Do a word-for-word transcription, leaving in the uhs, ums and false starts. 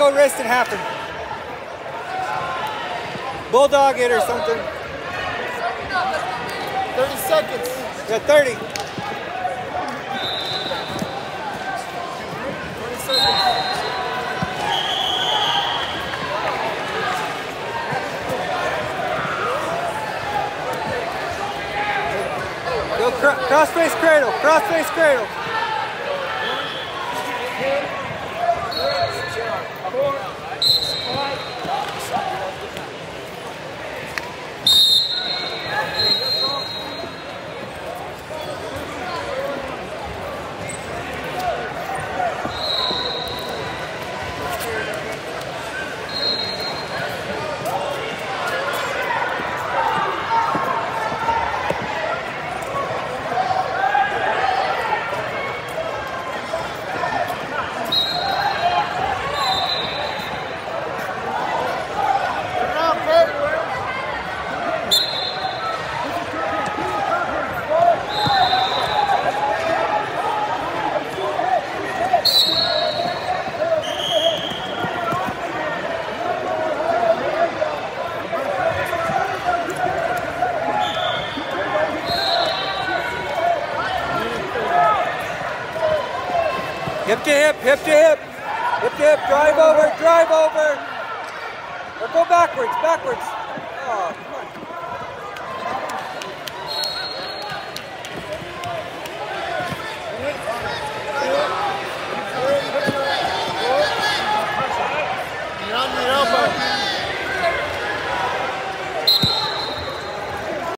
go wrist and half him. Bulldog it or something. thirty seconds. Yeah, thirty. twenty seconds. Go cr cross face cradle, cross face cradle. Hip to hip, hip to hip, hip to hip, drive over, drive over. Or go backwards, backwards. Oh, come on. You're on your elbow.